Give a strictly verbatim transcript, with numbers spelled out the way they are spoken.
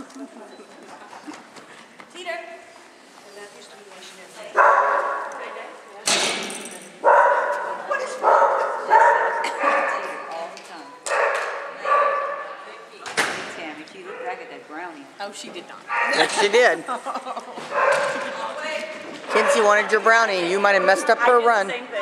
Teeter. Tammy, she looked back at that brownie. Oh, she did not. Yes, she did. Kinsey wanted your brownie. You might have messed up her run.